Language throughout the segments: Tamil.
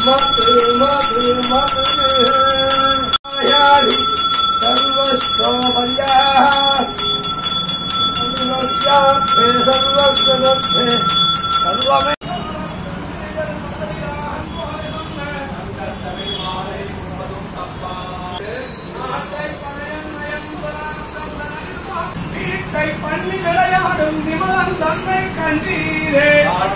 பண்ணி விளையாடும் விமலன் தன்னை கண்டீரே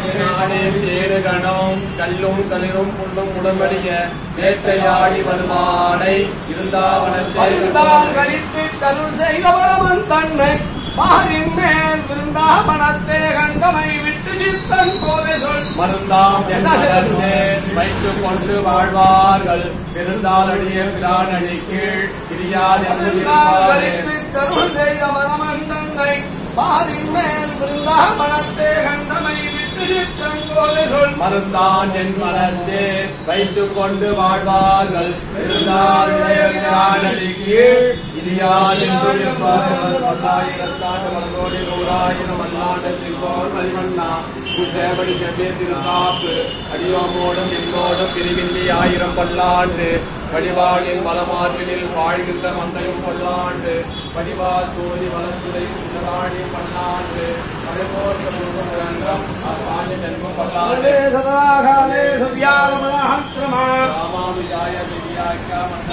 கணம் கல்லும் தளிரும் புல்லும் உடம்படிய வேட்டையாடி வருவானை இருந்தாவனத்தால் கழித்து கருள் செய்த வரமன் தன்னை மாறின் மேல் விருந்தாவனத்தே கண்டமை விட்டு சித்தன் போதை சொல் மருந்தாம் வைத்துக் கொண்டு வாழ்வார்கள் பெருந்தாளடிய பிரானடி கீழ் பிரியாதித்து கருள் செய்த வரமன் தன்னை மாறின் மேல் விருந்தாவனத்தே கண்டமை விட்டு சித்தன் போதை சொல் மருந்தான் என் மனத்தே வைத்துக் கொண்டு வாழ்வார்கள் பெருந்தாளுடைய பிரானடி கீழ் பல்லாயிரத்தாண்டு மனதோடி 100,000 மல்லாண்டத்தில் போல் மணிமண்ணா சேவடி செவ்வே திருந்தாப்பு அடியோமோடும் என்னோடும் பிரிவில்லி 1000 பல்லாண்டு வடிவாளின் மலமார்பினில் வாழ்கின்ற மந்தையும் பல்லாண்டு வடிவால் சோதி வளர்த்துறை சுந்தராணி பல்லாண்டு மழைபோர்ந்த முருகமுழங்கம் அப்பாண்ட ஜென்மம் பல்லாண்டு ராமானுஜாய வித்யாக்கியா